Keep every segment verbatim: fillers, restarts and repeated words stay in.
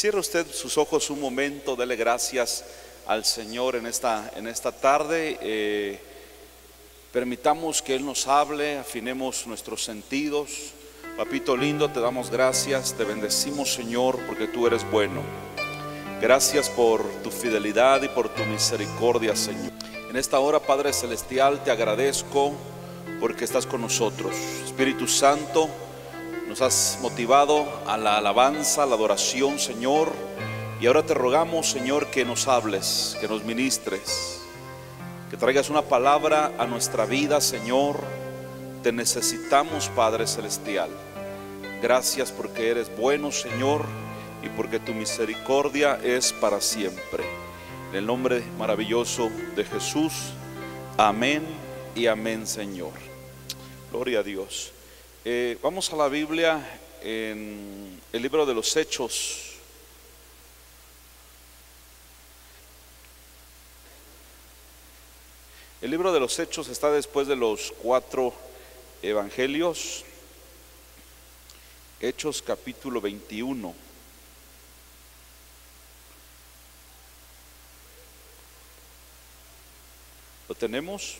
Cierre usted sus ojos un momento, dele gracias al Señor en esta, en esta tarde. Eh, permitamos que Él nos hable, afinemos nuestros sentidos. Papito lindo, te damos gracias, te bendecimos, Señor, porque tú eres bueno. Gracias por tu fidelidad y por tu misericordia, Señor. En esta hora, Padre Celestial, te agradezco porque estás con nosotros. Espíritu Santo, nos has motivado a la alabanza, a la adoración, Señor. Y ahora te rogamos, Señor, que nos hables, que nos ministres, que traigas una palabra a nuestra vida, Señor. Te necesitamos, Padre Celestial. Gracias porque eres bueno, Señor, y porque tu misericordia es para siempre. En el nombre maravilloso de Jesús, amén y amén, Señor. Gloria a Dios. Eh, vamos a la Biblia en el libro de los Hechos. El libro de los Hechos está después de los cuatro evangelios. Hechos capítulo veintiuno. ¿Lo tenemos?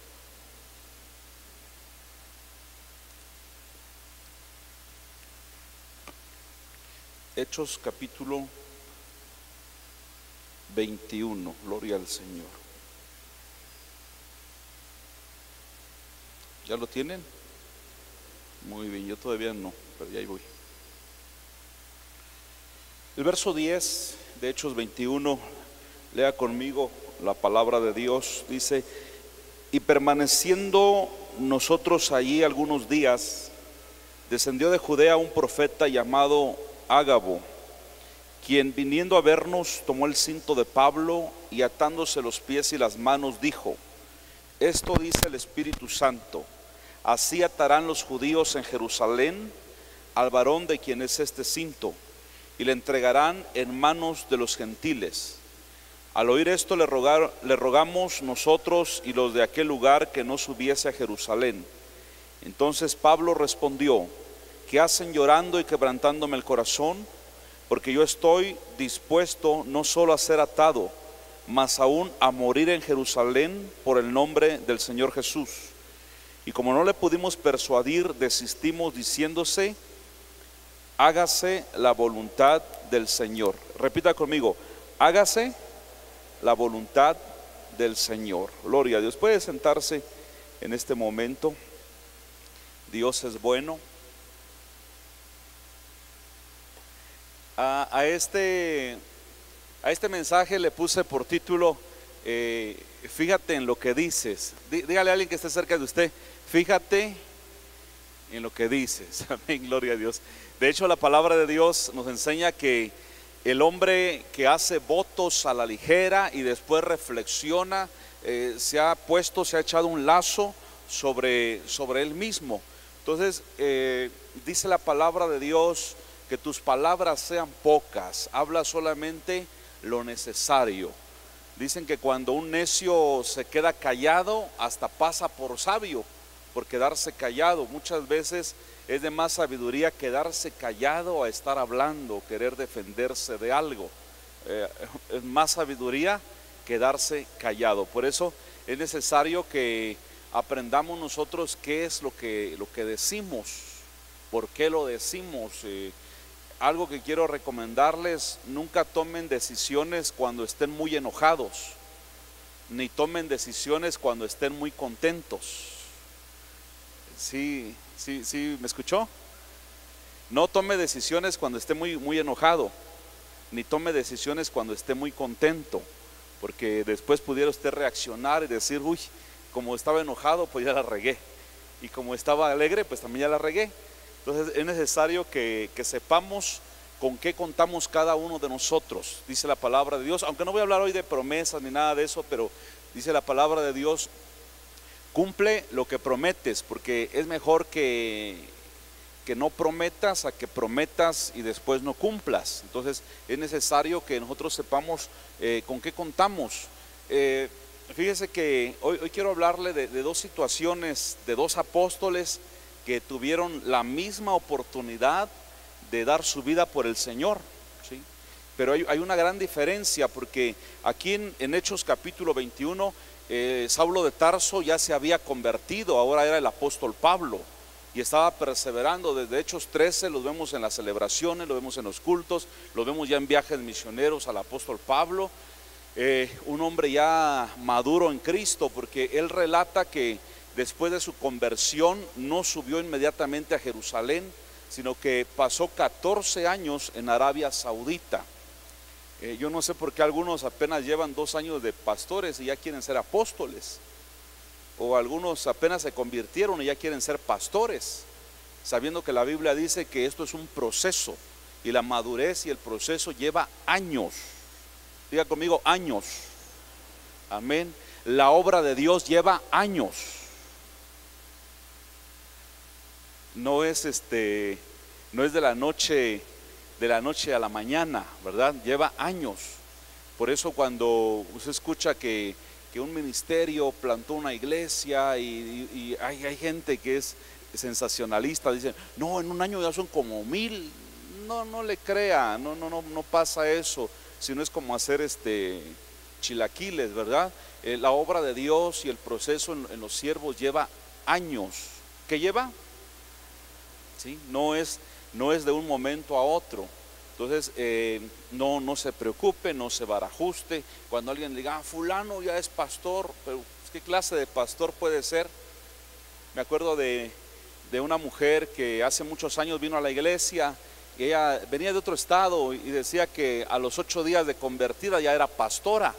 Hechos capítulo veintiuno, gloria al Señor. ¿Ya lo tienen? Muy bien, yo todavía no, pero ya ahí voy. El verso diez de Hechos veintiuno, lea conmigo la palabra de Dios. Dice: y permaneciendo nosotros allí algunos días, descendió de Judea un profeta llamado Ágabo, quien viniendo a vernos tomó el cinto de Pablo y atándose los pies y las manos dijo: esto dice el Espíritu Santo, así atarán los judíos en Jerusalén al varón de quien es este cinto, y le entregarán en manos de los gentiles. Al oír esto le, rogar, le rogamos nosotros y los de aquel lugar que no subiese a Jerusalén. Entonces Pablo respondió: ¿qué hacen llorando y quebrantándome el corazón? Porque yo estoy dispuesto no solo a ser atado, mas aún a morir en Jerusalén por el nombre del Señor Jesús. Y como no le pudimos persuadir, desistimos diciéndose: hágase la voluntad del Señor. Repita conmigo: hágase la voluntad del Señor. Gloria a Dios. Puede sentarse en este momento. Dios es bueno. A, a, este, a este mensaje le puse por título, eh, fíjate en lo que dices. Dí, dígale a alguien que esté cerca de usted: fíjate en lo que dices. Amén, gloria a Dios. De hecho, la palabra de Dios nos enseña que el hombre que hace votos a la ligera y después reflexiona, eh, se ha puesto, se ha echado un lazo sobre, sobre él mismo. Entonces, eh, dice la palabra de Dios que tus palabras sean pocas, habla solamente lo necesario. Dicen que cuando un necio se queda callado, hasta pasa por sabio, por quedarse callado. Muchas veces es de más sabiduría quedarse callado a estar hablando, querer defenderse de algo. Eh, es más sabiduría quedarse callado. Por eso es necesario que aprendamos nosotros qué es lo que, lo que decimos, por qué lo decimos. Eh, algo que quiero recomendarles: nunca tomen decisiones cuando estén muy enojados, ni tomen decisiones cuando estén muy contentos. Sí, sí, sí, ¿me escuchó? No tome decisiones cuando esté muy, muy enojado, ni tome decisiones cuando esté muy contento, porque después pudiera usted reaccionar y decir: uy, como estaba enojado, pues ya la regué, y como estaba alegre, pues también ya la regué. Entonces es necesario que, que sepamos con qué contamos cada uno de nosotros. Dice la palabra de Dios, aunque no voy a hablar hoy de promesas ni nada de eso, pero dice la palabra de Dios: cumple lo que prometes, porque es mejor que, que no prometas a que prometas y después no cumplas. Entonces es necesario que nosotros sepamos eh, con qué contamos. Eh, fíjese que hoy, hoy quiero hablarle de, de dos situaciones, de dos apóstoles que tuvieron la misma oportunidad de dar su vida por el Señor, ¿sí? Pero hay, hay una gran diferencia, porque aquí en, en Hechos capítulo veintiuno, eh, Saulo de Tarso ya se había convertido, ahora era el apóstol Pablo, y estaba perseverando. Desde Hechos trece lo vemos en las celebraciones, lo vemos en los cultos, lo vemos ya en viajes misioneros al apóstol Pablo, eh, un hombre ya maduro en Cristo, porque él relata que después de su conversión no subió inmediatamente a Jerusalén, sino que pasó catorce años en Arabia Saudita. Eh, yo no sé por qué algunos apenas llevan dos años de pastores y ya quieren ser apóstoles, o algunos apenas se convirtieron y ya quieren ser pastores, sabiendo que la Biblia dice que esto es un proceso, y la madurez y el proceso lleva años. Diga conmigo, años. Amén. La obra de Dios lleva años. No es este, no es de la noche de la noche a la mañana, ¿verdad? Lleva años. Por eso cuando usted escucha que, que un ministerio plantó una iglesia y, y, y hay, hay gente que es sensacionalista, dicen, no, en un año ya son como mil. No, no le crea, no, no, no, no pasa eso, sino es como hacer este chilaquiles, ¿verdad? Eh, la obra de Dios y el proceso en, en los siervos lleva años. ¿Qué lleva? ¿Sí? No es No es de un momento a otro. Entonces eh, no, no se preocupe, no se barajuste. Cuando alguien diga, ah, fulano ya es pastor, pero ¿qué clase de pastor puede ser? Me acuerdo de, de una mujer que hace muchos años vino a la iglesia, y ella venía de otro estado y decía que a los ocho días de convertida ya era pastora,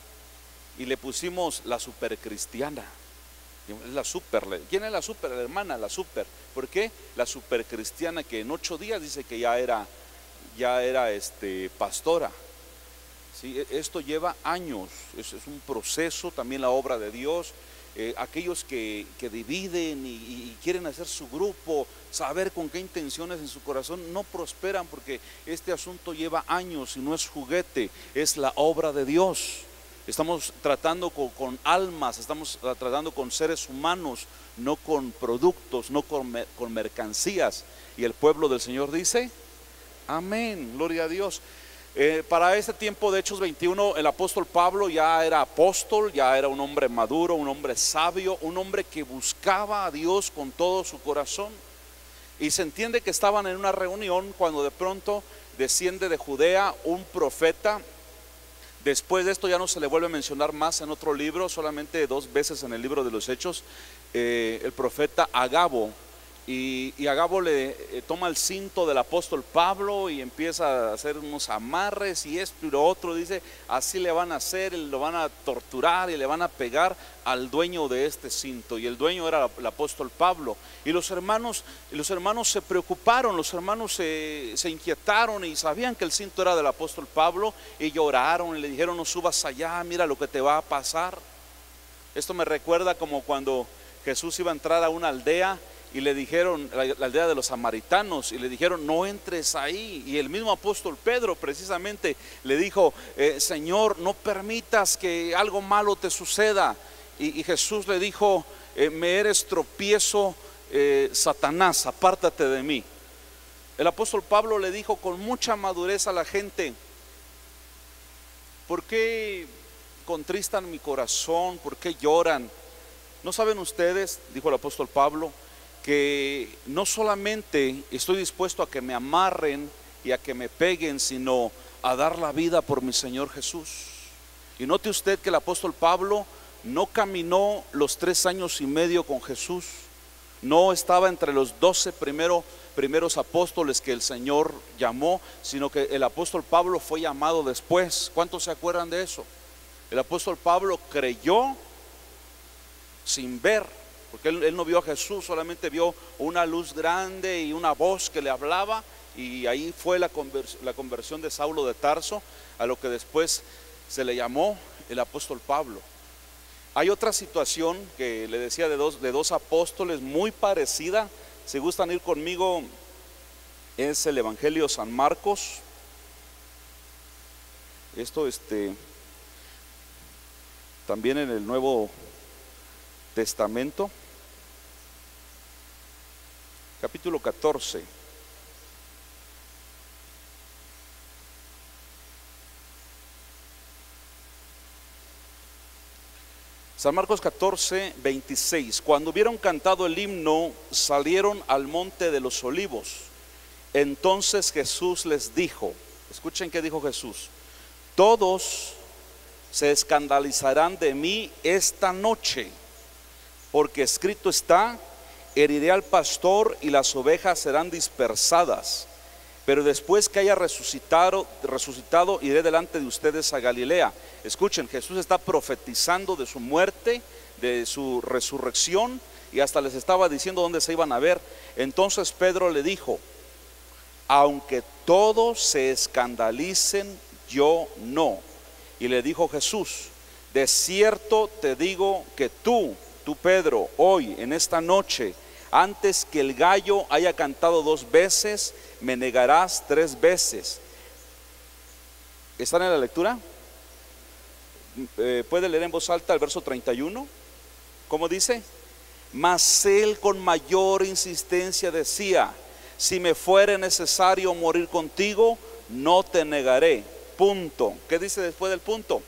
y le pusimos la supercristiana. Es la super. ¿Quién es la super? La hermana, la super. ¿Por qué? La super cristiana, que en ocho días dice que ya era, ya era este, pastora. ¿Sí? Esto lleva años, es, es un proceso, también la obra de Dios. Eh, aquellos que, que dividen y, y quieren hacer su grupo, saber con qué intenciones en su corazón, no prosperan, porque este asunto lleva años y no es juguete, es la obra de Dios. Estamos tratando con, con almas, estamos tratando con seres humanos, no con productos, no con, con mercancías. Y el pueblo del Señor dice, amén, gloria a Dios. Eh, para este tiempo de Hechos veintiuno, el apóstol Pablo ya era apóstol, ya era un hombre maduro, un hombre sabio, un hombre que buscaba a Dios con todo su corazón. Y se entiende que estaban en una reunión cuando de pronto desciende de Judea un profeta. Después de esto ya no se le vuelve a mencionar más en otro libro, solamente dos veces en el libro de los Hechos, eh, el profeta Agabo. Y, y Agabo le eh, toma el cinto del apóstol Pablo y empieza a hacer unos amarres y esto y lo otro. Dice, así le van a hacer, lo van a torturar y le van a pegar al dueño de este cinto. Y el dueño era el apóstol Pablo. Y los hermanos, los hermanos se preocuparon, los hermanos se, se inquietaron y sabían que el cinto era del apóstol Pablo, y lloraron y le dijeron, no subas allá, mira lo que te va a pasar. Esto me recuerda como cuando Jesús iba a entrar a una aldea y le dijeron, la, la aldea de los samaritanos, y le dijeron, no entres ahí. Y el mismo apóstol Pedro precisamente le dijo, eh, Señor, no permitas que algo malo te suceda. Y, y Jesús le dijo, eh, me eres tropiezo, eh, Satanás, apártate de mí. El apóstol Pablo le dijo con mucha madurez a la gente, ¿por qué contristan mi corazón? ¿Por qué lloran? ¿No saben ustedes, dijo el apóstol Pablo, que no solamente estoy dispuesto a que me amarren y a que me peguen, sino a dar la vida por mi Señor Jesús? Y note usted que el apóstol Pablo no caminó los tres años y medio con Jesús, no estaba entre los doce primero, primeros apóstoles que el Señor llamó, sino que el apóstol Pablo fue llamado después. ¿Cuántos se acuerdan de eso? El apóstol Pablo creyó sin ver, porque él, él no vio a Jesús, solamente vio una luz grande y una voz que le hablaba, y ahí fue la, convers, la conversión de Saulo de Tarso, a lo que después se le llamó el apóstol Pablo. Hay otra situación que le decía de dos, de dos apóstoles muy parecida. Si gustan ir conmigo, es el Evangelio de San Marcos. Esto este también en el Nuevo Testamento, capítulo catorce. San Marcos catorce, veintiséis. Cuando hubieron cantado el himno, salieron al monte de los olivos. Entonces Jesús les dijo, escuchen qué dijo Jesús: todos se escandalizarán de mí esta noche, porque escrito está: heriré al pastor y las ovejas serán dispersadas. Pero después que haya resucitado, resucitado, iré delante de ustedes a Galilea. Escuchen, Jesús está profetizando de su muerte, de su resurrección, y hasta les estaba diciendo dónde se iban a ver. Entonces Pedro le dijo: aunque todos se escandalicen, yo no. Y le dijo Jesús: de cierto te digo que tú, tú Pedro, hoy, en esta noche, antes que el gallo haya cantado dos veces, me negarás tres veces. ¿Están en la lectura? Eh, ¿Puede leer en voz alta el verso treinta y uno? ¿Cómo dice? Mas él con mayor insistencia decía: si me fuere necesario morir contigo, no te negaré. Punto. ¿Qué dice después del punto?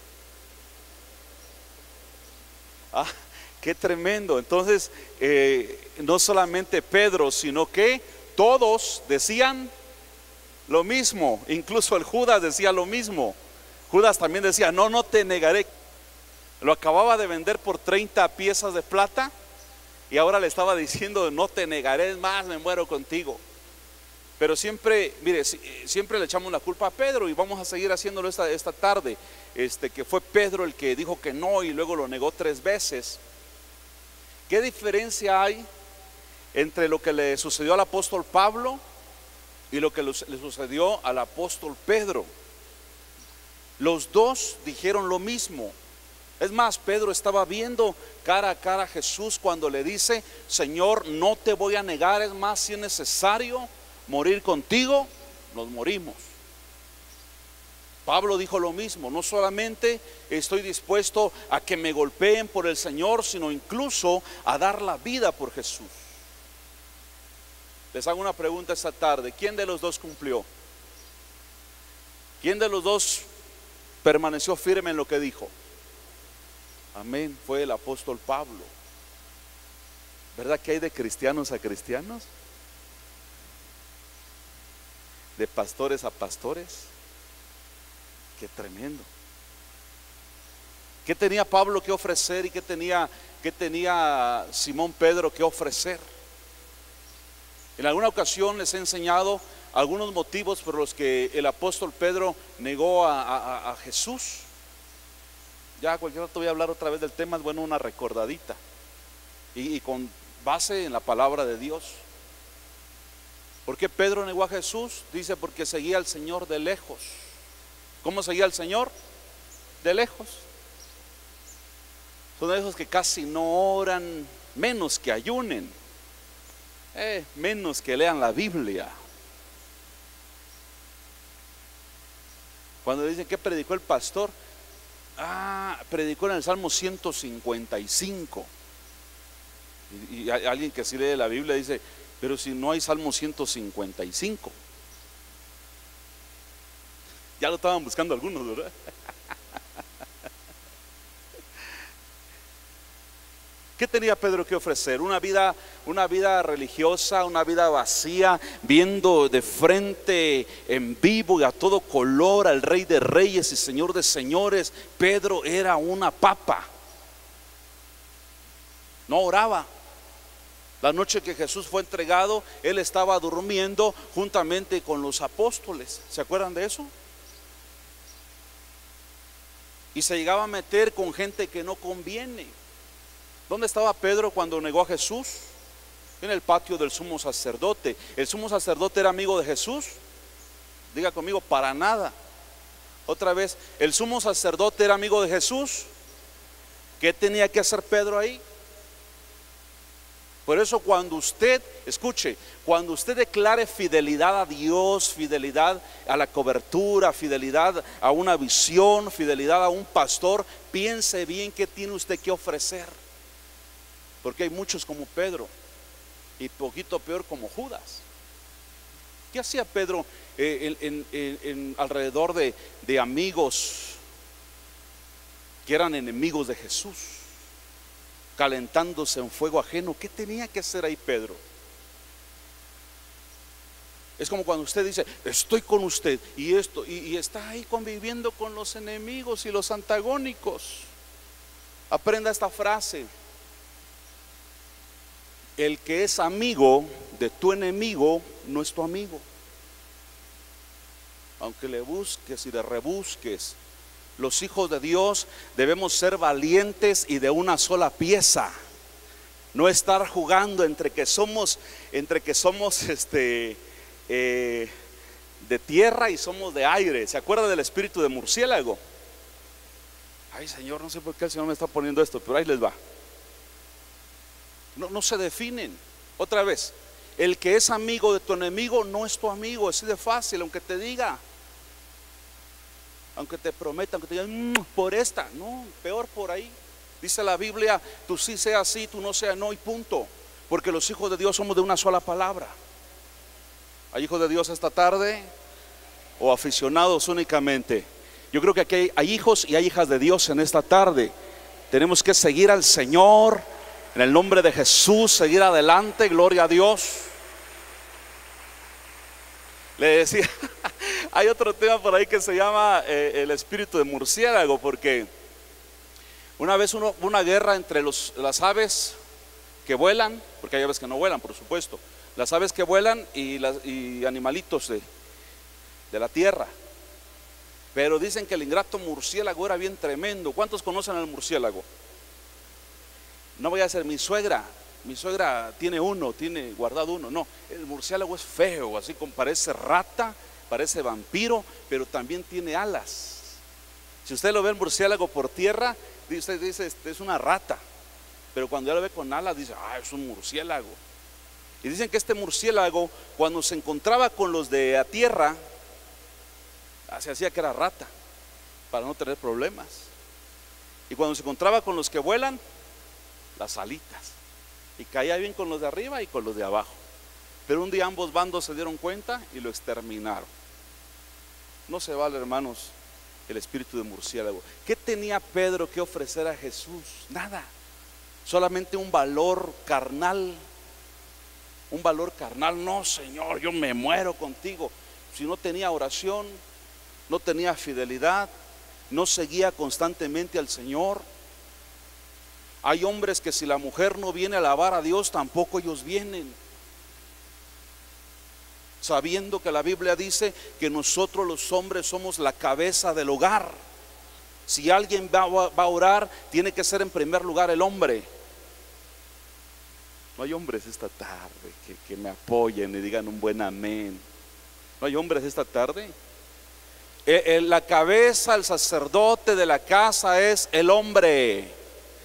Ah, qué tremendo. Entonces, eh, no solamente Pedro, sino que todos decían lo mismo. Incluso el Judas decía lo mismo. Judas también decía: no, no te negaré. Lo acababa de vender por treinta piezas de plata y ahora le estaba diciendo: no te negaré, es más, me muero contigo. Pero siempre, mire, siempre le echamos la culpa a Pedro, y vamos a seguir haciéndolo esta, esta tarde, este, que fue Pedro el que dijo que no y luego lo negó tres veces. ¿Qué diferencia hay entre lo que le sucedió al apóstol Pablo y lo que le sucedió al apóstol Pedro? Los dos dijeron lo mismo. Es más, Pedro estaba viendo cara a cara a Jesús cuando le dice: Señor, no te voy a negar, es más, si es necesario morir contigo, nos morimos. Pablo dijo lo mismo: no solamente estoy dispuesto a que me golpeen por el Señor, sino incluso a dar la vida por Jesús. Les hago una pregunta esta tarde: ¿quién de los dos cumplió? ¿Quién de los dos permaneció firme en lo que dijo? Amén, fue el apóstol Pablo. ¿Verdad que hay de cristianos a cristianos? De pastores a pastores. Qué tremendo. ¿Qué tenía Pablo que ofrecer y qué tenía, qué tenía Simón Pedro que ofrecer? En alguna ocasión les he enseñado algunos motivos por los que el apóstol Pedro negó a, a, a Jesús. Ya cualquier rato voy a hablar otra vez del tema, es bueno una recordadita, y, y con base en la palabra de Dios. ¿Por qué Pedro negó a Jesús? Dice: porque seguía al Señor de lejos. ¿Cómo seguía al Señor? De lejos. Son de esos que casi no oran, menos que ayunen, eh, menos que lean la Biblia. Cuando dicen: ¿qué predicó el pastor? Ah, predicó en el Salmo ciento cincuenta y cinco. Y, y hay alguien que sí lee la Biblia dice: pero si no hay Salmo ciento cincuenta y cinco. Ya lo estaban buscando algunos, ¿verdad? ¿Qué tenía Pedro que ofrecer? Una vida, una vida religiosa, una vida vacía, viendo de frente, en vivo y a todo color al Rey de Reyes y Señor de Señores. Pedro era una papa. No oraba. La noche que Jesús fue entregado, él estaba durmiendo juntamente con los apóstoles. ¿Se acuerdan de eso? Y se llegaba a meter con gente que no conviene. ¿Dónde estaba Pedro cuando negó a Jesús? En el patio del sumo sacerdote. ¿El sumo sacerdote era amigo de Jesús? Diga conmigo: para nada. Otra vez, ¿el sumo sacerdote era amigo de Jesús? ¿Qué tenía que hacer Pedro ahí? Por eso cuando usted, escuche, cuando usted declare fidelidad a Dios, fidelidad a la cobertura, fidelidad a una visión, fidelidad a un pastor, piense bien qué tiene usted que ofrecer. Porque hay muchos como Pedro y poquito peor como Judas. ¿Qué hacía Pedro eh, en, en, en, alrededor de, de amigos que eran enemigos de Jesús? calentándose en fuego ajeno. ¿Qué tenía que hacer ahí Pedro? Es como cuando usted dice, estoy con usted y esto, y, y está ahí conviviendo con los enemigos y los antagónicos. Aprenda esta frase: el que es amigo de tu enemigo no es tu amigo. Aunque le busques y le rebusques, los hijos de Dios debemos ser valientes y de una sola pieza. No estar jugando entre que somos, entre que somos este, eh, de tierra y somos de aire. ¿Se acuerda del espíritu de murciélago? Ay, Señor, no sé por qué el Señor me está poniendo esto, pero ahí les va. No, no se definen. Otra vez, el que es amigo de tu enemigo no es tu amigo. Es así de fácil, aunque te diga, aunque te prometa, aunque te diga mmm, por esta, no, peor por ahí. Dice la Biblia, tú sí seas sí, tú no seas no, y punto. Porque los hijos de Dios somos de una sola palabra. ¿Hay hijos de Dios esta tarde? ¿O aficionados únicamente? Yo creo que aquí hay, hay hijos y hay hijas de Dios en esta tarde. Tenemos que seguir al Señor en el nombre de Jesús, seguir adelante, gloria a Dios. Le decía, hay otro tema por ahí que se llama eh, el espíritu de murciélago, porque una vez hubo una guerra entre los, las aves que vuelan, porque hay aves que no vuelan, por supuesto, las aves que vuelan y, las, y animalitos de, de la tierra. Pero dicen que el ingrato murciélago era bien tremendo. ¿Cuántos conocen al murciélago? No voy a decir mi suegra, mi suegra tiene uno, tiene guardado uno. No, el murciélago es feo, así como parece rata, parece vampiro, pero también tiene alas. Si usted lo ve el murciélago por tierra, dice, dice este, es una rata, pero cuando ya lo ve con alas dice, ah, es un murciélago. Y dicen que este murciélago, cuando se encontraba con los de a tierra, se hacía que era rata para no tener problemas. Y cuando se encontraba con los que vuelan, las alitas, y caía bien con los de arriba y con los de abajo. Pero un día ambos bandos se dieron cuenta y lo exterminaron. No se vale, hermanos, el espíritu de murciélago. ¿Qué tenía Pedro que ofrecer a Jesús? Nada, solamente un valor carnal. Un valor carnal. No, Señor, yo me muero contigo. Si no tenía oración, no tenía fidelidad, no seguía constantemente al Señor. Hay hombres que si la mujer no viene a alabar a Dios, tampoco ellos vienen, sabiendo que la Biblia dice que nosotros los hombres somos la cabeza del hogar. Si alguien va, va a orar, tiene que ser en primer lugar el hombre. No hay hombres esta tarde que, que me apoyen y digan un buen amén. No hay hombres esta tarde. Eh, eh, la cabeza, el sacerdote de la casa es el hombre.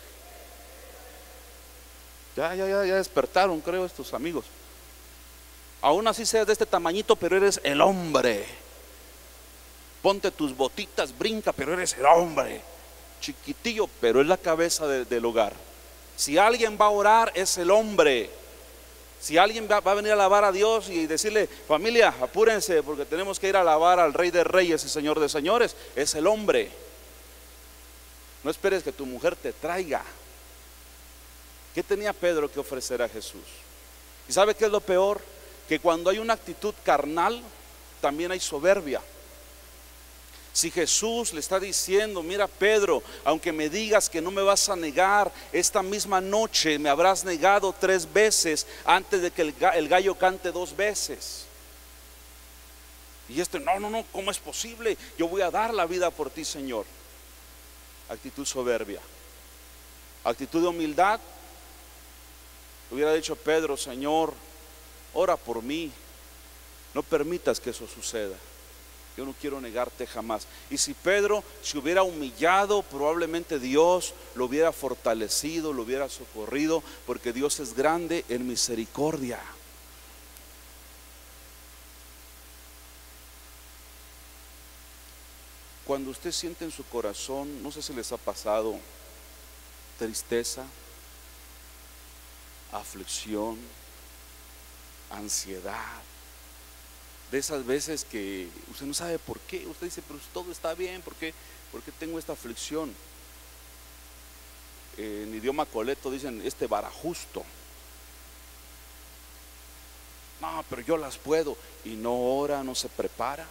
Ya, ya, ya, ya despertaron, creo, estos amigos. Aún así seas de este tamañito, pero eres el hombre. Ponte tus botitas, brinca, pero eres el hombre. Chiquitillo, pero es la cabeza de, del hogar. Si alguien va a orar, es el hombre. Si alguien va, va a venir a alabar a Dios y decirle, familia, apúrense porque tenemos que ir a alabar al Rey de Reyes y Señor de Señores, es el hombre. No esperes que tu mujer te traiga. ¿Qué tenía Pedro que ofrecer a Jesús? ¿Y sabe qué es lo peor? Que cuando hay una actitud carnal, también hay soberbia. Si Jesús le está diciendo, mira Pedro, aunque me digas que no me vas a negar, esta misma noche me habrás negado tres veces antes de que el gallo cante dos veces. Y este, no, no, no, ¿cómo es posible? Yo voy a dar la vida por ti, Señor. Actitud soberbia. Actitud de humildad. Hubiera dicho Pedro, Señor, ora por mí, no permitas que eso suceda. Yo no quiero negarte jamás. Y si Pedro se hubiera humillado, probablemente Dios lo hubiera fortalecido, lo hubiera socorrido, porque Dios es grande en misericordia. Cuando usted siente en su corazón, no sé si les ha pasado, tristeza, aflicción, ansiedad, de esas veces que usted no sabe por qué, usted dice, pero todo está bien, ¿por qué, ¿por qué tengo esta aflicción? en idioma coleto dicen este varajusto. No, pero yo las puedo. Y no ora, no se prepara.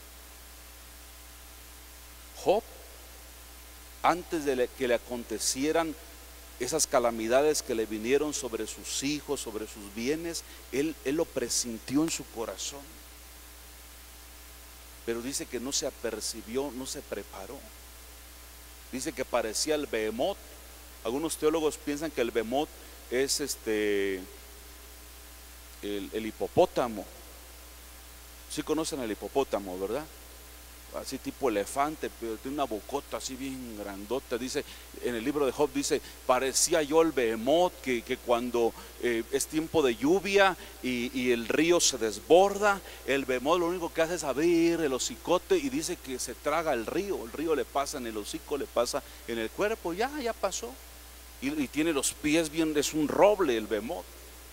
Job, antes de que le acontecieran esas calamidades que le vinieron sobre sus hijos, sobre sus bienes, él, él lo presintió en su corazón. Pero dice que no se apercibió, no se preparó. Dice que parecía el behemoth. Algunos teólogos piensan que el behemoth es este el, el hipopótamo. Sí conocen el hipopótamo, ¿verdad? Así tipo elefante, pero tiene una bocota así bien grandota. Dice en el libro de Job, dice, parecía yo el behemoth que, que cuando eh, es tiempo de lluvia y, y el río se desborda, el behemoth lo único que hace es abrir el hocicote y dice que se traga el río. El río le pasa en el hocico, le pasa en el cuerpo, ya, ya pasó. Y, y tiene los pies bien, es un roble el behemoth.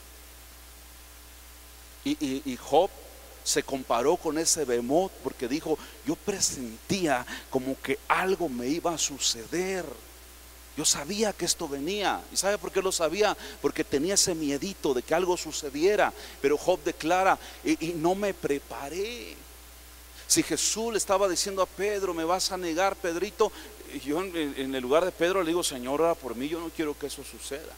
Y, y, y Job se comparó con ese behemoth porque dijo, yo presentía como que algo me iba a suceder. Yo sabía que esto venía. ¿Y sabe por qué lo sabía? Porque tenía ese miedito de que algo sucediera. Pero Job declara, y, y no me preparé. Si Jesús le estaba diciendo a Pedro, me vas a negar, Pedrito, yo en, en el lugar de Pedro le digo, Señor, ora por mí, yo no quiero que eso suceda.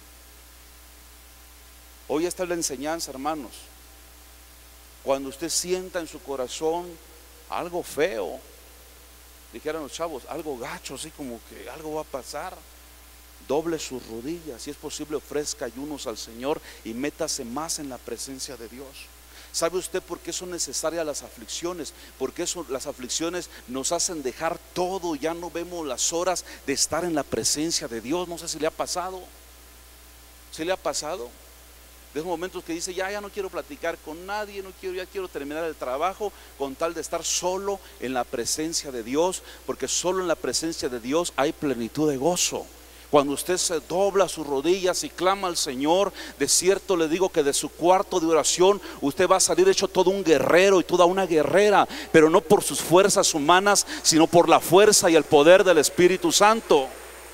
Hoy está la enseñanza, hermanos. Cuando usted sienta en su corazón algo feo, dijeron los chavos, algo gacho, así como que algo va a pasar, doble sus rodillas, si es posible ofrezca ayunos al Señor y métase más en la presencia de Dios. ¿Sabe usted por qué son necesarias las aflicciones? Porque eso, las aflicciones nos hacen dejar todo, ya no vemos las horas de estar en la presencia de Dios. No sé si le ha pasado. ¿Se le ha pasado? De esos momentos que dice, ya, ya no quiero platicar con nadie, no quiero, ya quiero terminar el trabajo con tal de estar solo en la presencia de Dios, porque solo en la presencia de Dios hay plenitud de gozo. Cuando usted se dobla sus rodillas y clama al Señor, de cierto le digo que de su cuarto de oración usted va a salir hecho todo un guerrero y toda una guerrera, pero no por sus fuerzas humanas, sino por la fuerza y el poder del Espíritu Santo.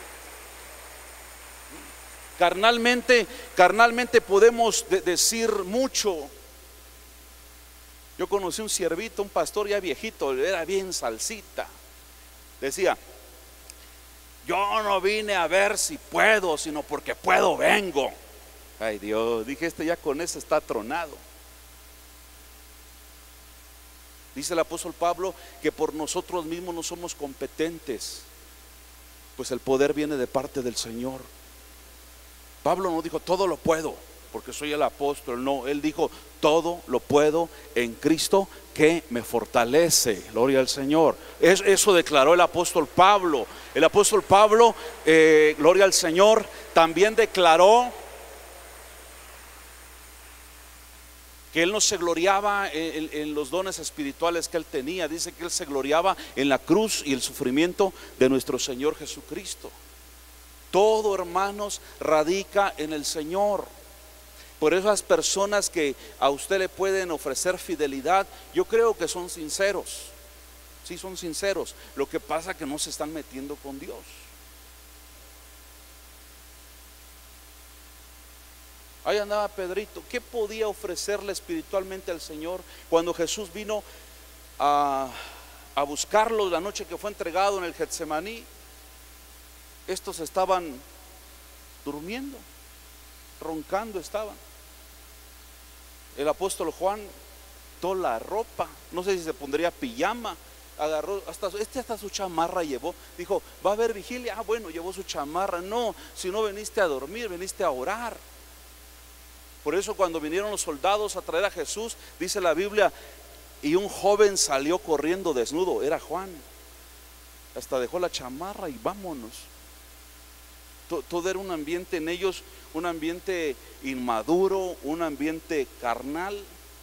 Carnalmente, carnalmente podemos de decir mucho. Yo conocí un siervito, un pastor ya viejito, era bien salsita. Decía, yo no vine a ver si puedo, sino porque puedo vengo. Ay Dios, dije, este ya con eso está tronado. Dice el apóstol Pablo que por nosotros mismos no somos competentes, pues el poder viene de parte del Señor. Pablo no dijo todo lo puedo porque soy el apóstol, no, él dijo todo lo puedo en Cristo que me fortalece. Gloria al Señor. Es, eso declaró el apóstol Pablo. El apóstol Pablo, eh, gloria al Señor, también declaró que él no se gloriaba en, en los dones espirituales que él tenía. Dice que él se gloriaba en la cruz y el sufrimiento de nuestro Señor Jesucristo. Todo, hermanos, radica en el Señor. Por eso las personas que a usted le pueden ofrecer fidelidad, yo creo que son sinceros. Sí, son sinceros. Lo que pasa es que no se están metiendo con Dios. Ahí andaba Pedrito. ¿Qué podía ofrecerle espiritualmente al Señor cuando Jesús vino a, a buscarlo la noche que fue entregado en el Getsemaní? Estos estaban durmiendo, roncando estaban. El apóstol Juan toda la ropa, no sé si se pondría pijama, agarró, hasta, este hasta su chamarra llevó. Dijo, va a haber vigilia, ah bueno, llevó su chamarra. No, si no veniste a dormir, veniste a orar. Por eso cuando vinieron los soldados a traer a Jesús, dice la Biblia, y un joven salió corriendo desnudo, era Juan. Hasta dejó la chamarra y vámonos. Todo era un ambiente en ellos, un ambiente inmaduro, un ambiente carnal.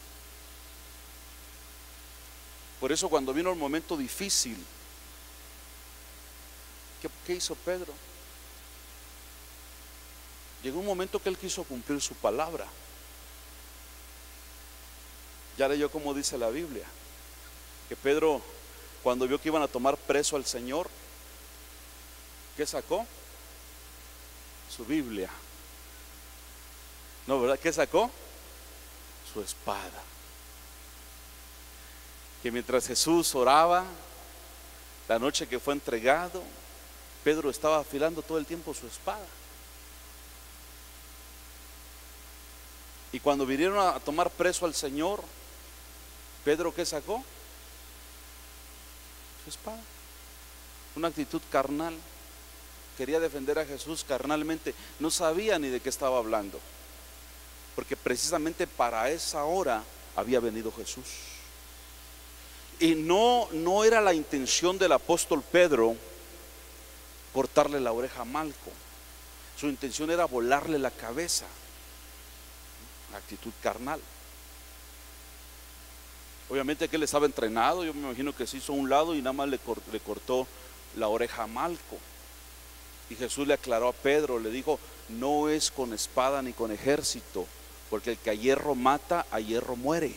Por eso cuando vino el momento difícil, ¿qué, qué hizo Pedro? Llegó un momento que él quiso cumplir su palabra. Ya leyó como dice la Biblia, que Pedro, cuando vio que iban a tomar preso al Señor, ¿qué sacó? su Biblia. No, ¿verdad? ¿Qué sacó? Su espada. Que mientras Jesús oraba, la noche que fue entregado, Pedro estaba afilando todo el tiempo su espada. Y cuando vinieron a tomar preso al Señor, Pedro, ¿qué sacó? Su espada. Una actitud carnal. Quería defender a Jesús carnalmente. No sabía ni de qué estaba hablando, porque precisamente para esa hora había venido Jesús. Y no, no era la intención del apóstol Pedro cortarle la oreja a Malco. Su intención era volarle la cabeza. Actitud carnal. Obviamente que él estaba entrenado. Yo me imagino que se hizo a un lado y nada más le, cort, le cortó la oreja a Malco. Y Jesús le aclaró a Pedro, le dijo: no es con espada ni con ejército, porque el que a hierro mata, a hierro muere.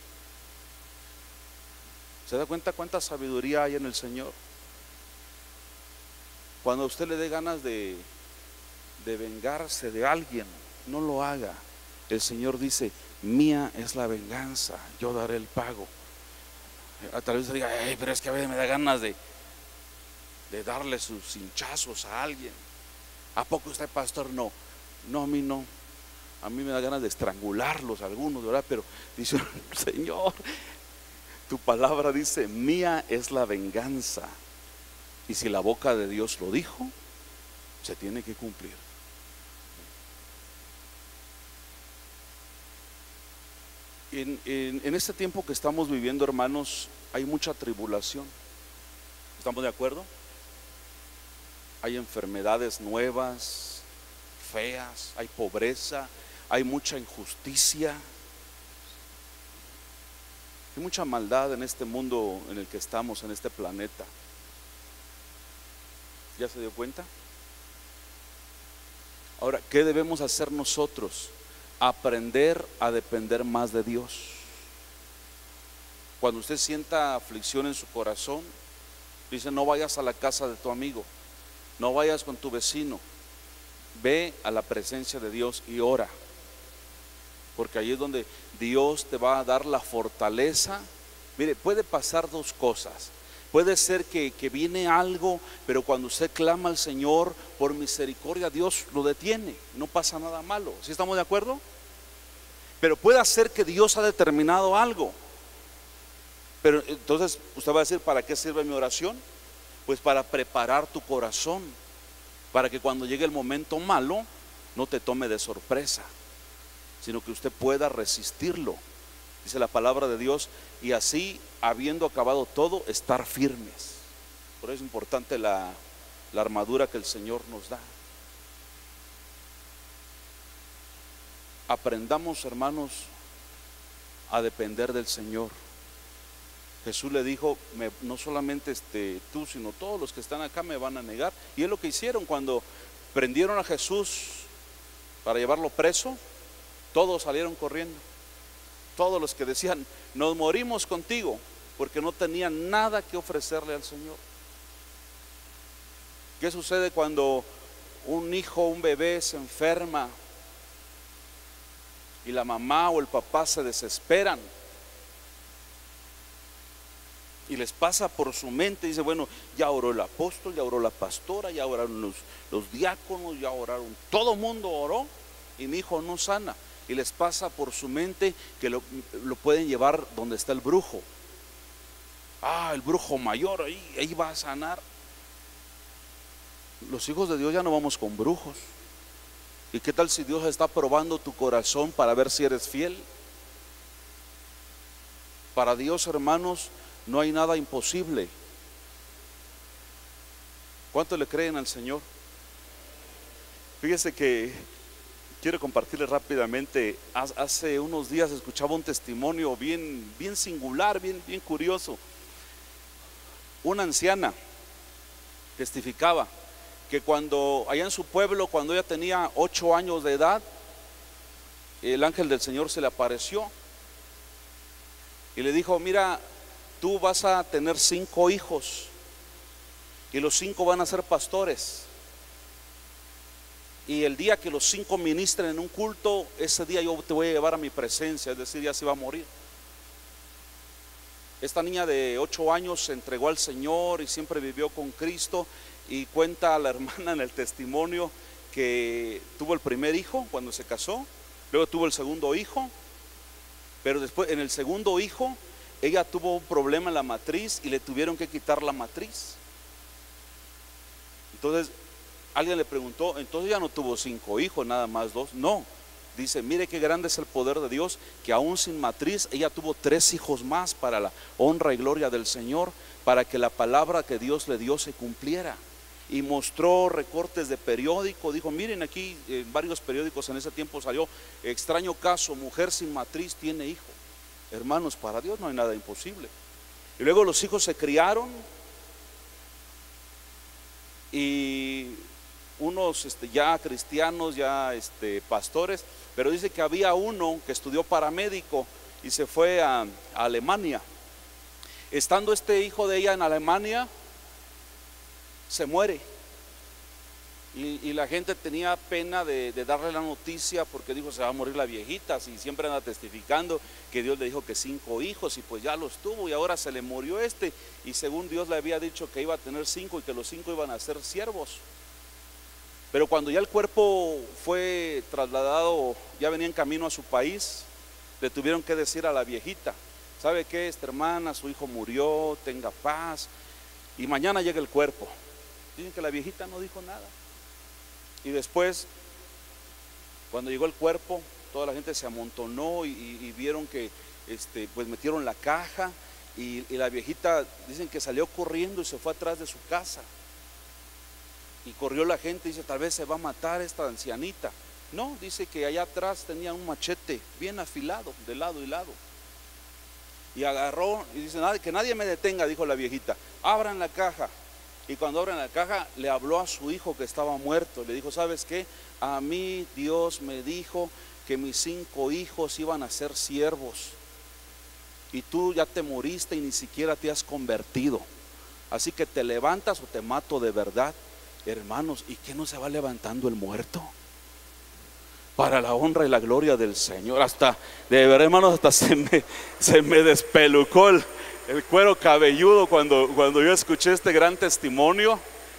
¿Se da cuenta cuánta sabiduría hay en el Señor? Cuando a usted le dé ganas de, de vengarse de alguien, no lo haga. El Señor dice: mía es la venganza, yo daré el pago. Tal vez se diga: hey, pero es que a veces me da ganas de, de darle sus hinchazos a alguien. ¿A poco usted, pastor? No, no, a mí no. A mí me da ganas de estrangularlos algunos, ¿verdad? Pero dice: Señor, tu palabra dice: mía es la venganza. Y si la boca de Dios lo dijo, se tiene que cumplir. En, en, en este tiempo que estamos viviendo, hermanos, hay mucha tribulación. ¿Estamos de acuerdo? Hay enfermedades nuevas, feas, hay pobreza, hay mucha injusticia, hay mucha maldad en este mundo en el que estamos, en este planeta. ¿Ya se dio cuenta? Ahora, ¿qué debemos hacer nosotros? Aprender a depender más de Dios. Cuando usted sienta aflicción en su corazón, dice: no vayas a la casa de tu amigo, no vayas con tu vecino, ve a la presencia de Dios y ora, porque ahí es donde Dios te va a dar la fortaleza. Mire, puede pasar dos cosas. Puede ser que, que viene algo, pero cuando usted clama al Señor por misericordia, Dios lo detiene, no pasa nada malo. ¿Sí estamos de acuerdo? Pero puede ser que Dios ha determinado algo. Pero entonces usted va a decir: ¿para qué sirve mi oración? Pues para preparar tu corazón, para que cuando llegue el momento malo no te tome de sorpresa, sino que usted pueda resistirlo. Dice la palabra de Dios: y así, habiendo acabado todo, estar firmes. Por eso es importante la, la armadura que el Señor nos da. Aprendamos, hermanos, a depender del Señor. Jesús le dijo: me, no solamente este, tú, sino todos los que están acá me van a negar. Y es lo que hicieron cuando prendieron a Jesús para llevarlo preso. Todos salieron corriendo. Todos los que decían: nos morimos contigo, porque no tenían nada que ofrecerle al Señor. ¿Qué sucede cuando un hijo, un bebé se enferma y la mamá o el papá se desesperan? Y les pasa por su mente, dice: bueno, ya oró el apóstol, ya oró la pastora, ya oraron los, los diáconos, ya oraron, todo mundo oró y mi hijo no sana. Y les pasa por su mente que lo, lo pueden llevar donde está el brujo. Ah, el brujo mayor, ahí, ahí va a sanar. Los hijos de Dios ya no vamos con brujos. ¿Y qué tal si Dios está probando tu corazón para ver si eres fiel? Para Dios, hermanos, no hay nada imposible. ¿Cuánto le creen al Señor? Fíjese que quiero compartirles rápidamente. Hace unos días escuchaba un testimonio bien, bien singular, bien, bien curioso. Una anciana testificaba que cuando allá en su pueblo, cuando ella tenía ocho años de edad, el ángel del Señor se le apareció y le dijo: mira, tú vas a tener cinco hijos y los cinco van a ser pastores. y el día que los cinco ministren en un culto, ese día yo te voy a llevar a mi presencia, es decir, ya se va a morir. Esta niña de ocho años se entregó al Señor y siempre vivió con Cristo, y cuenta a la hermana en el testimonio que tuvo el primer hijo cuando se casó, luego tuvo el segundo hijo, pero después en el segundo hijo ella tuvo un problema en la matriz y le tuvieron que quitar la matriz. Entonces alguien le preguntó, entonces ya no tuvo cinco hijos, nada más dos. No, dice, mire qué grande es el poder de Dios, que aún sin matriz ella tuvo tres hijos más para la honra y gloria del Señor, para que la palabra que Dios le dio se cumpliera. Y mostró recortes de periódico, dijo, miren aquí en varios periódicos en ese tiempo salió, extraño caso, mujer sin matriz tiene hijo. Hermanos, para Dios no hay nada imposible. Y luego los hijos se criaron, y unos este, ya cristianos, ya este, pastores, pero dice que había uno que estudió paramédico y se fue a, a Alemania. Estando este hijo de ella en Alemania, se muere, y, y la gente tenía pena de, de darle la noticia, porque dijo, se va a morir la viejita, si siempre anda testificando que Dios le dijo que cinco hijos, y pues ya los tuvo, y ahora se le murió este, y según Dios le había dicho que iba a tener cinco y que los cinco iban a ser siervos. Pero cuando ya el cuerpo fue trasladado, ya venía en camino a su país, le tuvieron que decir a la viejita, ¿sabe qué, esta hermana, su hijo murió, tenga paz, y mañana llega el cuerpo? Dicen que la viejita no dijo nada. Y después, cuando llegó el cuerpo, toda la gente se amontonó y, y, y vieron que este, pues metieron la caja, y, y la viejita, dicen que salió corriendo y se fue atrás de su casa. Y corrió la gente y dice, tal vez se va a matar esta ancianita. No, dice que allá atrás tenía un machete bien afilado, de lado y lado. Y agarró y dice, que nadie me detenga, dijo la viejita, abran la caja. Y cuando abren la caja, le habló a su hijo que estaba muerto. Le dijo, ¿sabes qué? A mí Dios me dijo que mis cinco hijos iban a ser siervos, y tú ya te moriste y ni siquiera te has convertido. Así que te levantas o te mato de verdad. Hermanos, ¿y qué no se va levantando el muerto? Para la honra y la gloria del Señor. Hasta, de verdad, hermanos, hasta se me, se me despelucó el, el cuero cabelludo cuando, cuando yo escuché este gran testimonio.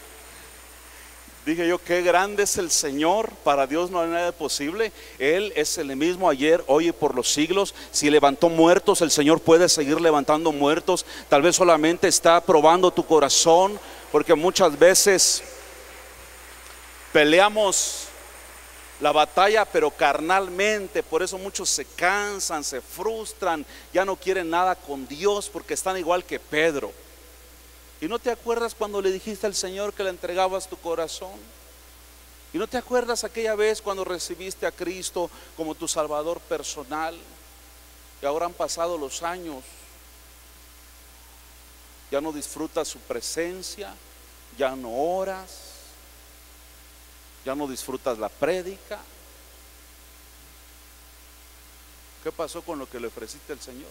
Dije yo, qué grande es el Señor, para Dios no hay nada posible. Él es el mismo ayer, hoy y por los siglos. Si levantó muertos, el Señor puede seguir levantando muertos. Tal vez solamente está probando tu corazón, porque muchas veces peleamos la batalla pero carnalmente. Por eso muchos se cansan, se frustran, ya no quieren nada con Dios, porque están igual que Pedro. ¿Y no te acuerdas cuando le dijiste al Señor que le entregabas tu corazón? ¿Y no te acuerdas aquella vez cuando recibiste a Cristo como tu Salvador personal? Y ahora han pasado los años, ya no disfrutas su presencia, ya no oras, ya no disfrutas la prédica. ¿Qué pasó con lo que le ofreciste al Señor?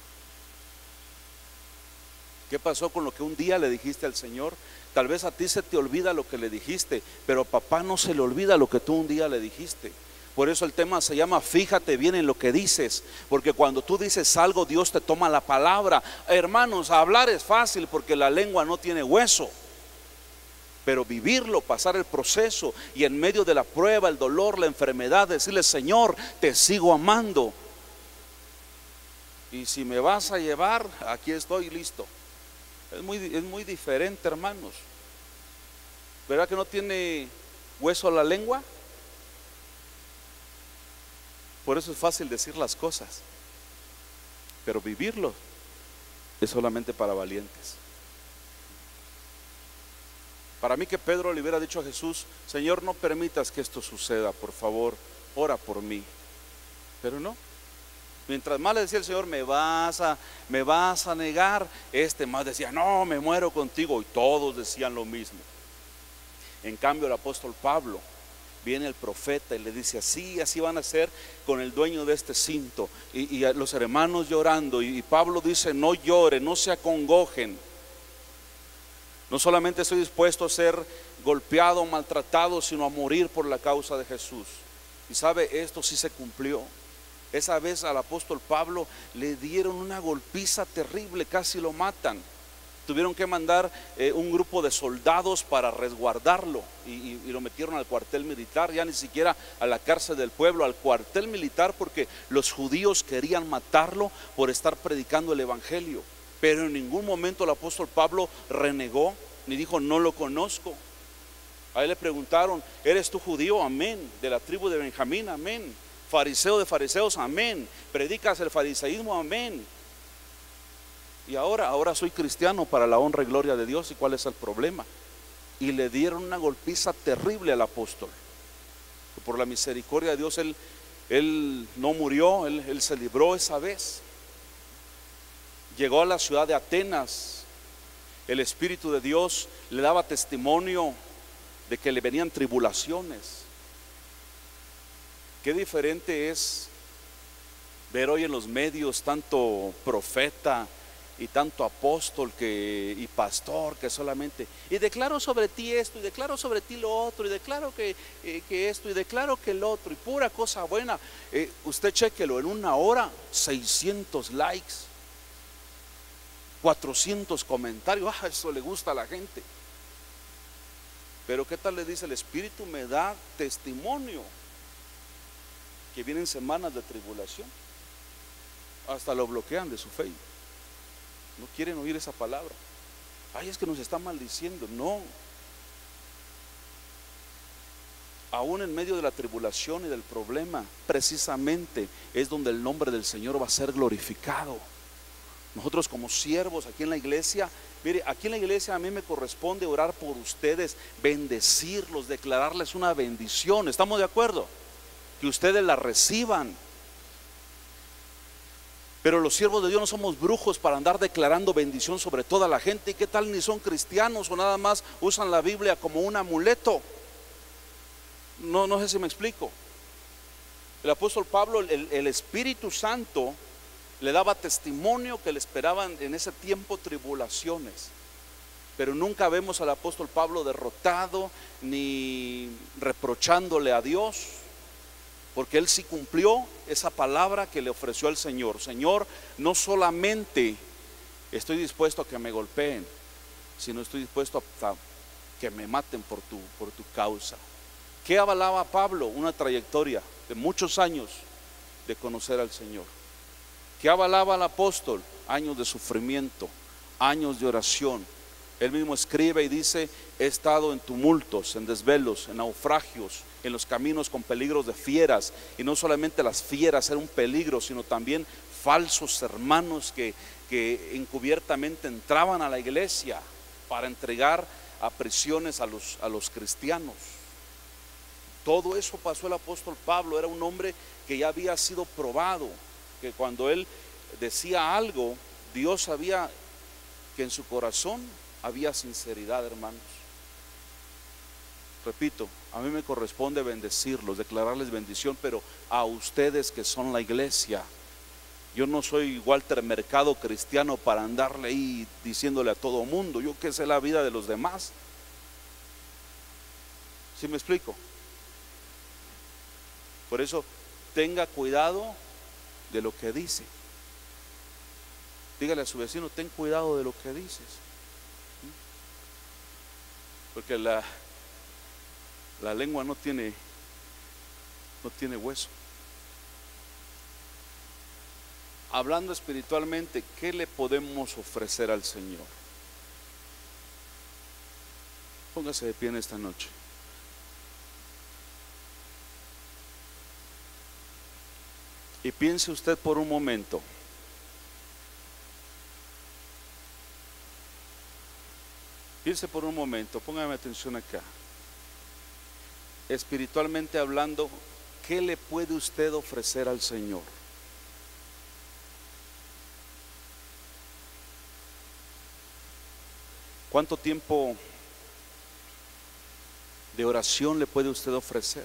¿Qué pasó con lo que un día le dijiste al Señor? Tal vez a ti se te olvida lo que le dijiste, pero a papá no se le olvida lo que tú un día le dijiste. Por eso el tema se llama fíjate bien en lo que dices, porque cuando tú dices algo, Dios te toma la palabra. Hermanos, hablar es fácil porque la lengua no tiene hueso, pero vivirlo, pasar el proceso y en medio de la prueba, el dolor, la enfermedad, decirle, Señor, te sigo amando, y si me vas a llevar, aquí estoy listo. Es muy, es muy diferente, hermanos. ¿Verdad que no tiene hueso la lengua? Por eso es fácil decir las cosas, pero vivirlo es solamente para valientes. Para mí que Pedro le hubiera dicho a Jesús, Señor, no permitas que esto suceda, por favor, ora por mí. Pero no. Mientras más le decía el Señor, me vas a, me vas a negar, este más decía, no, me muero contigo, y todos decían lo mismo. En cambio el apóstol Pablo, viene el profeta y le dice, así, así van a ser con el dueño de este cinto, y, y los hermanos llorando, y, y Pablo dice, no lloren, no se acongojen, No solamente estoy dispuesto a ser golpeado, maltratado, sino a morir por la causa de Jesús. Y sabe, esto sí se cumplió. Esa vez al apóstol Pablo le dieron una golpiza terrible, casi lo matan. Tuvieron que mandar eh, un grupo de soldados para resguardarlo y, y, y lo metieron al cuartel militar, ya ni siquiera a la cárcel del pueblo, al cuartel militar, porque los judíos querían matarlo por estar predicando el evangelio. Pero en ningún momento el apóstol Pablo renegó ni dijo no lo conozco. A él le preguntaron, ¿eres tú judío? Amén. De la tribu de Benjamín, amén. Fariseo de fariseos, amén. Predicas el fariseísmo, amén. Y ahora, ahora soy cristiano para la honra y gloria de Dios. ¿Y cuál es el problema? Y le dieron una golpiza terrible al apóstol. Por la misericordia de Dios, él, él no murió, él, él se libró esa vez. Llegó a la ciudad de Atenas. El Espíritu de Dios le daba testimonio de que le venían tribulaciones. Qué diferente es ver hoy en los medios tanto profeta y tanto apóstol que, y pastor que solamente, y declaro sobre ti esto, y declaro sobre ti lo otro, y declaro que, eh, que esto, y declaro que el otro, y pura cosa buena. Eh, usted chequelo, en una hora, seiscientos likes, cuatrocientos comentarios. Ah, eso le gusta a la gente. Pero ¿qué tal le dice el Espíritu? Me da testimonio que vienen semanas de tribulación. Hasta lo bloquean de su Facebook. No quieren oír esa palabra. Ay, es que nos está maldiciendo. No. Aún en medio de la tribulación y del problema, precisamente es donde el nombre del Señor va a ser glorificado. Nosotros como siervos aquí en la iglesia, mire, aquí en la iglesia a mí me corresponde orar por ustedes, bendecirlos, declararles una bendición. ¿Estamos de acuerdo? Que ustedes la reciban. Pero los siervos de Dios no somos brujos para andar declarando bendición sobre toda la gente. ¿Y qué tal ni son cristianos o nada más usan la Biblia como un amuleto? No, no sé si me explico. El apóstol Pablo, el, el Espíritu Santo le daba testimonio que le esperaban en ese tiempo tribulaciones. Pero nunca vemos al apóstol Pablo derrotado ni reprochándole a Dios, porque él sí cumplió esa palabra que le ofreció al Señor. Señor, no solamente estoy dispuesto a que me golpeen, sino estoy dispuesto a, a que me maten por tu, por tu causa. ¿Qué avalaba a Pablo? Una trayectoria de muchos años de conocer al Señor. ¿Qué avalaba al apóstol? Años de sufrimiento, años de oración. Él mismo escribe y dice: he estado en tumultos, en desvelos, en naufragios, en los caminos con peligros de fieras. Y no solamente las fieras eran un peligro, sino también falsos hermanos que, que encubiertamente entraban a la iglesia para entregar a prisiones a los, a los cristianos. Todo eso pasó el apóstol Pablo. Era un hombre que ya había sido probado, que cuando él decía algo, Dios sabía que en su corazón había sinceridad, hermanos. Repito, a mí me corresponde bendecirlos, declararles bendición, pero a ustedes que son la iglesia. Yo no soy Walter Mercado cristiano para andarle ahí diciéndole a todo mundo, yo qué sé la vida de los demás. ¿Sí me explico? Por eso, tenga cuidado de lo que dice. Dígale a su vecino: ten cuidado de lo que dices. Porque la, la lengua no tiene, no tiene hueso. Hablando espiritualmente, ¿qué le podemos ofrecer al Señor? Póngase de pie en esta noche. Y piense usted por un momento. Piense por un momento, póngame atención acá. Espiritualmente hablando, ¿qué le puede usted ofrecer al Señor? ¿Cuánto tiempo de oración le puede usted ofrecer?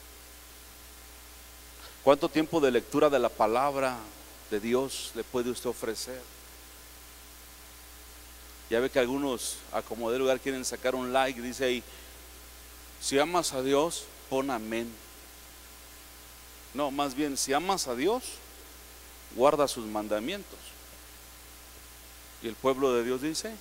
¿Cuánto tiempo de lectura de la palabra de Dios le puede usted ofrecer? Ya ve que algunos a como de lugar quieren sacar un like, dice ahí, si amas a Dios, pon amén. No, más bien, si amas a Dios, guarda sus mandamientos. Y el pueblo de Dios dice,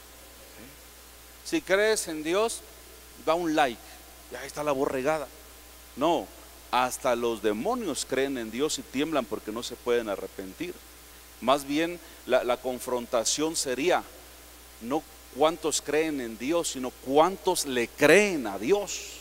si crees en Dios, da un like. Y ahí está la borregada. No, hasta los demonios creen en Dios y tiemblan porque no se pueden arrepentir. Más bien la, la confrontación sería no cuántos creen en Dios, sino cuántos le creen a Dios.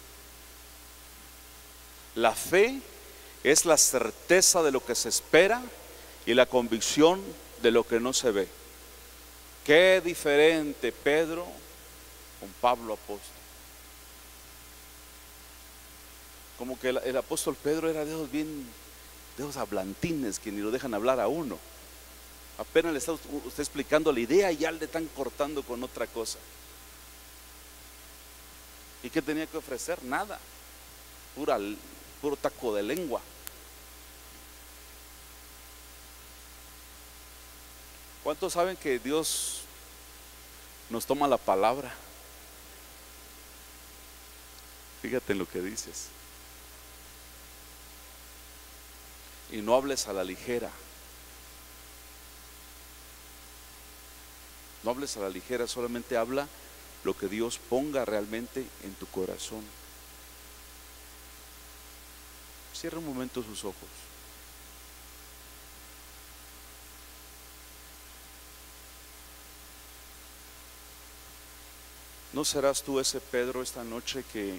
La fe es la certeza de lo que se espera y la convicción de lo que no se ve. Qué diferente Pedro con Pablo apóstol. Como que el, el apóstol Pedro era de esos bien, de esos hablantines que ni lo dejan hablar a uno. Apenas le está usted explicando la idea y ya le están cortando con otra cosa. ¿Y qué tenía que ofrecer? Nada. Pura, puro taco de lengua. ¿Cuántos saben que Dios nos toma la palabra? Fíjate en lo que dices. Y no hables a la ligera. No hables a la ligera, solamente habla lo que Dios ponga realmente en tu corazón. Cierra un momento sus ojos. ¿No serás tú ese Pedro esta noche que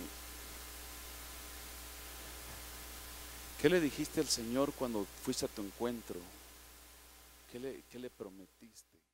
¿qué le dijiste al Señor cuando fuiste a tu encuentro? ¿Qué le, qué le prometiste?